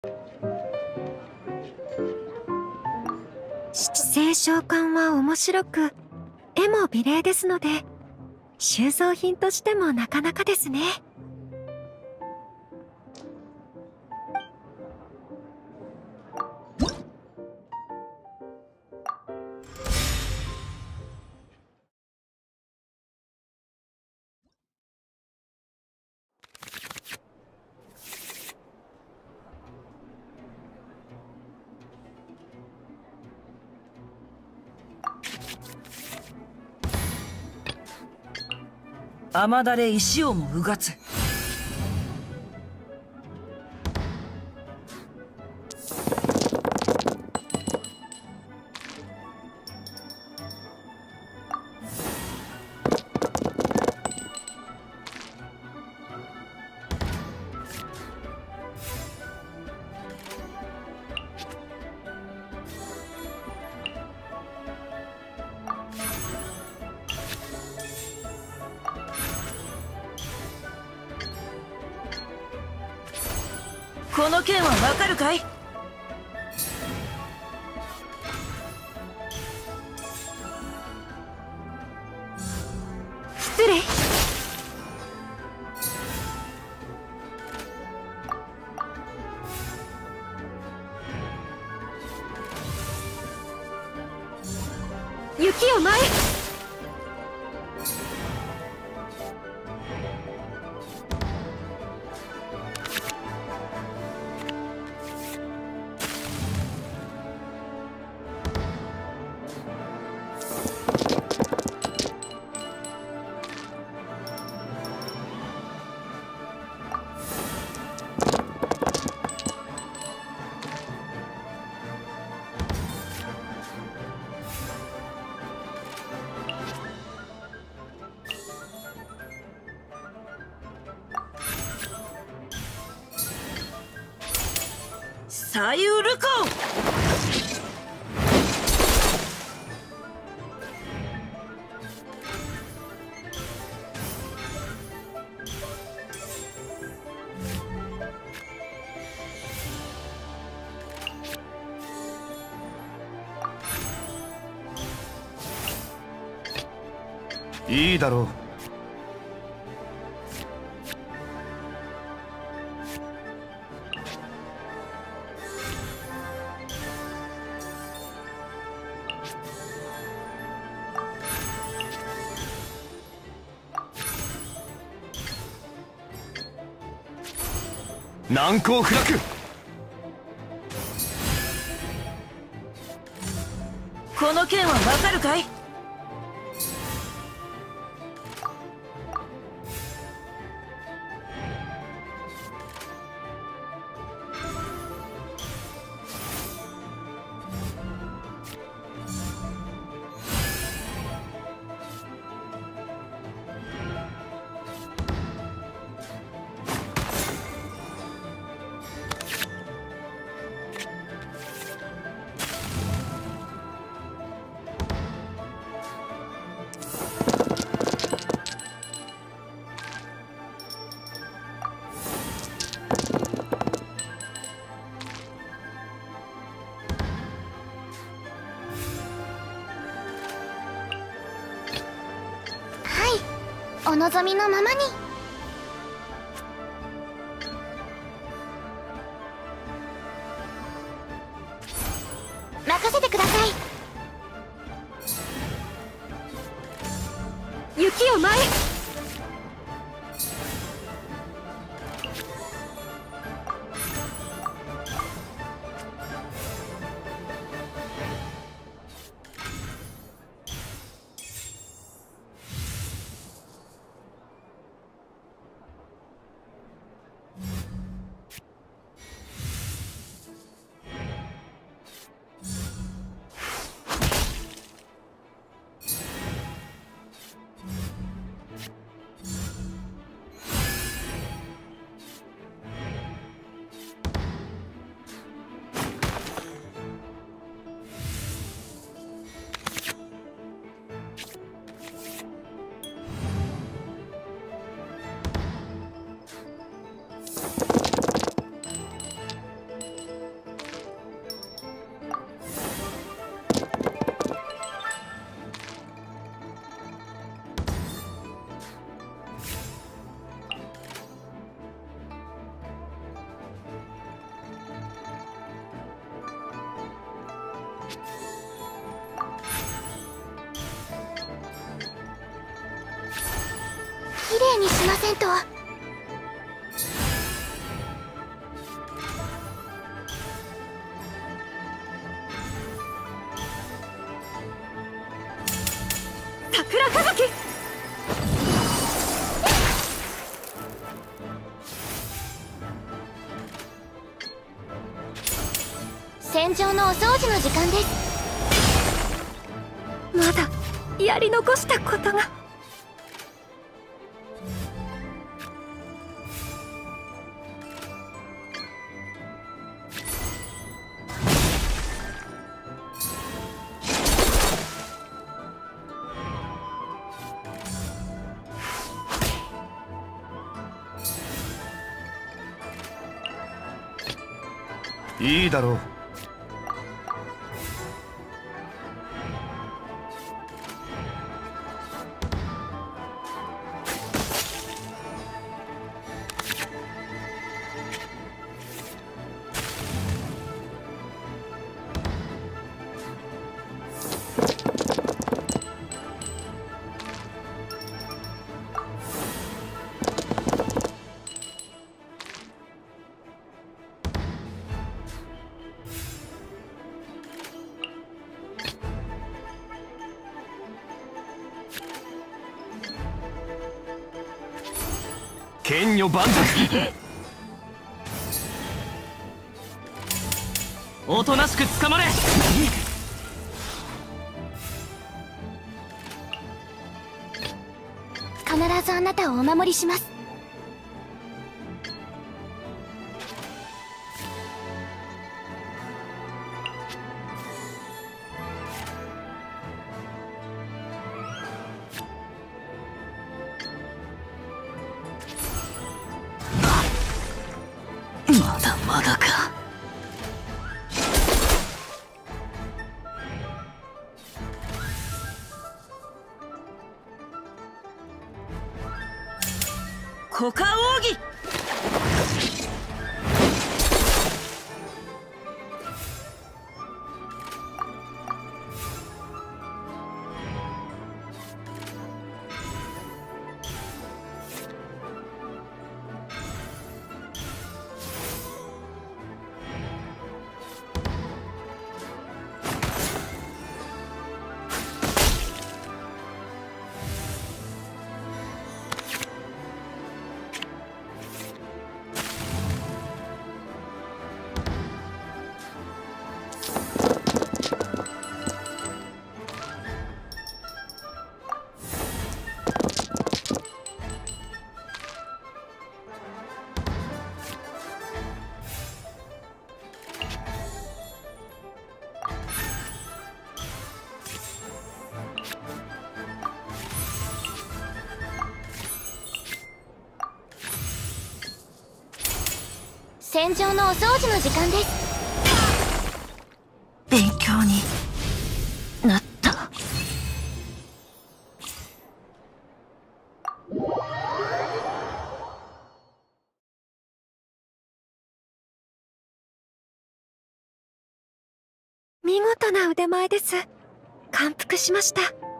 七星召喚は面白く、絵も美麗ですので、収蔵品としてもなかなかですね。 雨だれ石をもうがつ。この剣はわかるかい？ 失礼。雪を舞え。 サイウルコいいだろう。難攻不落。 この剣はわかるかい？ お望みのままに。任せてください。 雪を舞え。 麗にしませんと。 桜吹雪。 戦場のお掃除の時間です。 まだやり残したことが。 いいだろう。剣女万歳。おとなしく捕まれ。 必ずあなたをお守りします。 まだまだか。股間奥義。 戦場のお掃除の時間です。 勉強になった。 見事な腕前です。感服しました。